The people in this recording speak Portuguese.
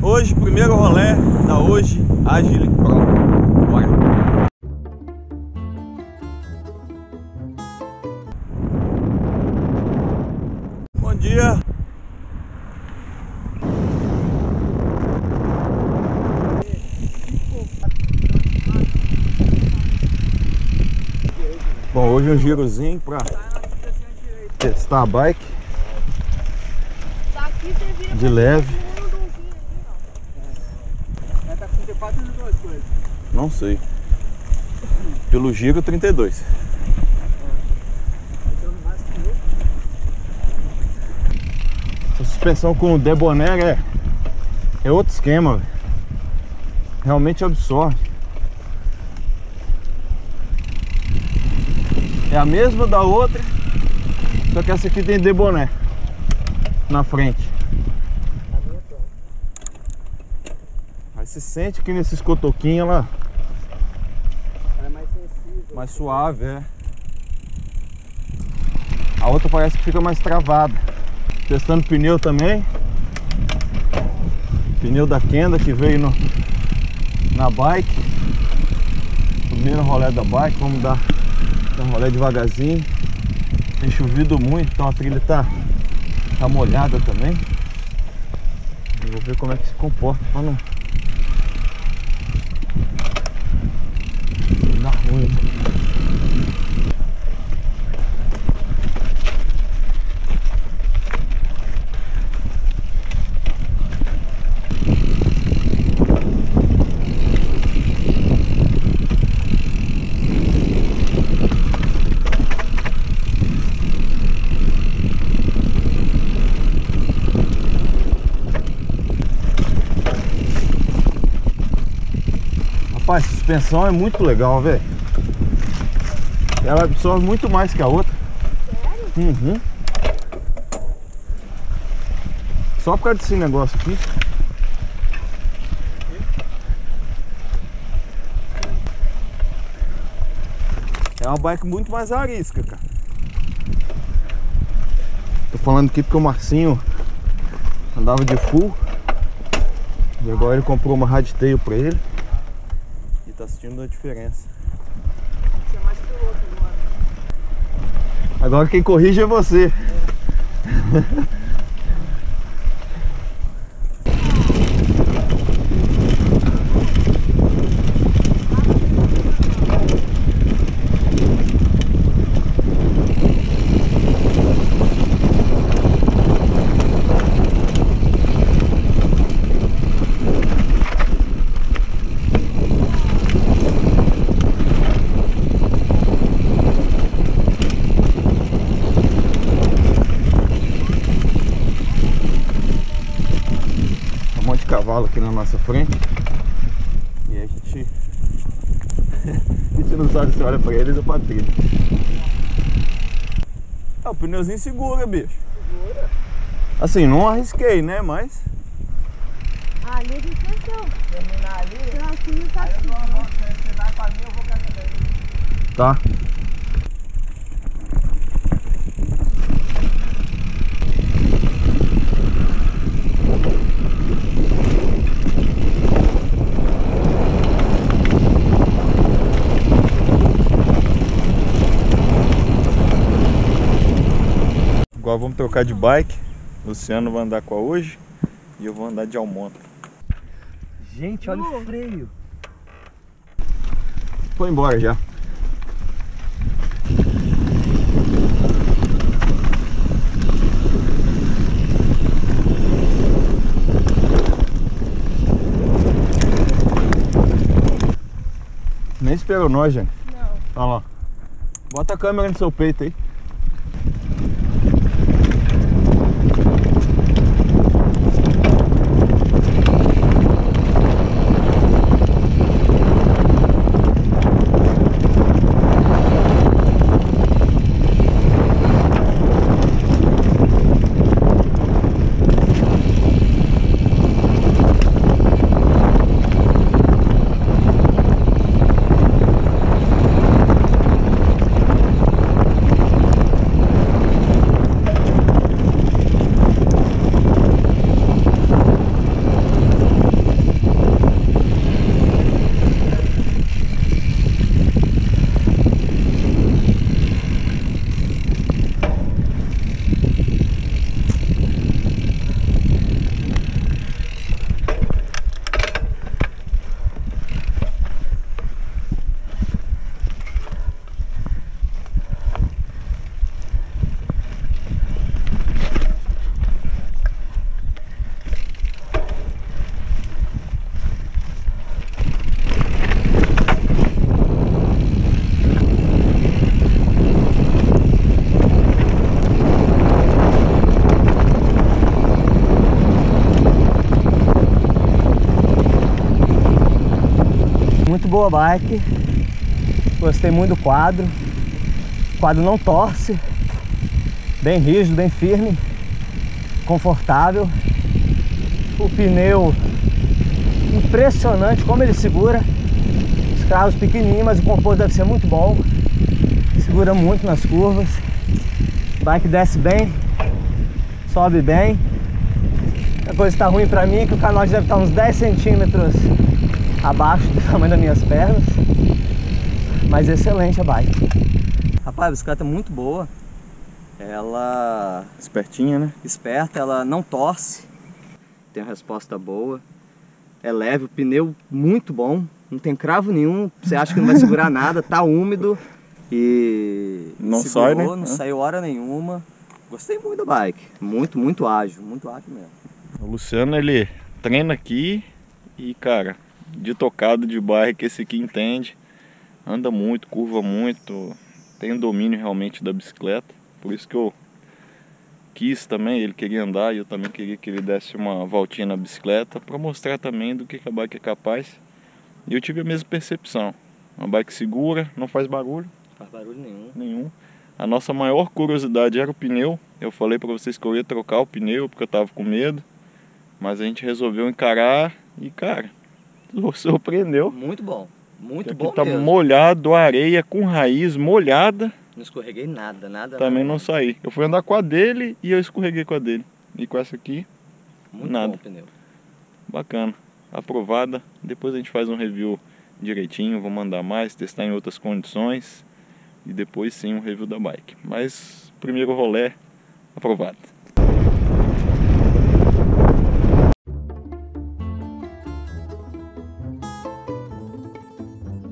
Hoje, primeiro rolê da Hoje Agile Pro. Bora! Bom dia! Bom, hoje um girozinho pra testar a bike de leve. Não sei. Pelo giro 32. Essa suspensão com o Debonair é outro esquema, véio. Realmente absorve. É a mesma da outra, só que essa aqui tem Debonair na frente. Aí se sente que nesses cotoquinhos ela é mais sensível, mais suave, é. A outra parece que fica mais travada. Testando pneu também. Pneu da Kenda que veio na bike. Primeiro rolê da bike, vamos dar um rolê devagarzinho. Tem chovido muito, então a trilha tá molhada também. Eu vou ver como é que se comporta para não dar ruim. Rapaz, a suspensão é muito legal, velho. Ela absorve muito mais que a outra. Sério? Uhum. Só por causa desse negócio aqui. É uma bike muito mais arisca, cara. Tô falando aqui porque o Marcinho andava de full. E agora ele comprou uma Hardtail pra ele. E tá sentindo a diferença. Tem que ser mais piloto agora. Agora quem corrige é você. Cavalo aqui na nossa frente e a gente não sabe se olha pra eles ou pra trilha. O pneuzinho segura, bicho. Segura? Assim, não arrisquei, né? Mas ali a gente desceu. Terminar ali? Aqui tá aqui. Você vai pra mim, eu vou pra cá. Tá. Agora vamos trocar de bike. O Luciano vai andar com a Hoje e eu vou andar de Almontra. Gente, olha o freio. Foi embora já. Nem esperou nós, gente. Não. Olha lá. Bota a câmera no seu peito aí. boa a bike. Gostei muito do quadro. O quadro não torce. Bem rígido, bem firme. Confortável. O pneu impressionante como ele segura. Os carros pequenininhos, mas o conforto deve ser muito bom. Segura muito nas curvas. A bike desce bem, sobe bem. A coisa está ruim para mim é que o canote deve estar uns 10 centímetros abaixo do tamanho das minhas pernas. Mas excelente a bike. Rapaz, a bicicleta é muito boa. Ela... Espertinha, né? esperta, ela não torce. Tem uma resposta boa. É leve, o pneu muito bom. Não tem cravo nenhum, você acha que não vai segurar nada, tá úmido. E Não segurou, sai, né? Não saiu hora nenhuma. Gostei muito da bike. Muito ágil mesmo. O Luciano, ele treina aqui e, cara, de tocado de bike, esse aqui entende. Anda muito, curva muito, tem um domínio realmente da bicicleta. Por isso que eu quis também, ele queria andar e eu também queria que ele desse uma voltinha na bicicleta para mostrar também do que a bike é capaz. E eu tive a mesma percepção. Uma bike segura, não faz barulho. Não faz barulho Nenhum. A nossa maior curiosidade era o pneu. Eu falei para vocês que eu ia trocar o pneu porque eu tava com medo. Mas a gente resolveu encarar e, cara, surpreendeu. Muito bom. Muito Aqui bom tá mesmo. molhado, areia com raiz molhada. Não escorreguei nada. Também não saí. Eu fui andar com a dele e eu escorreguei com a dele. E com essa aqui, Muito nada. bom o pneu. Bacana. Aprovada. Depois a gente faz um review direitinho. Vou mandar mais, testar em outras condições. E depois sim um review da bike. Mas primeiro rolê, aprovado.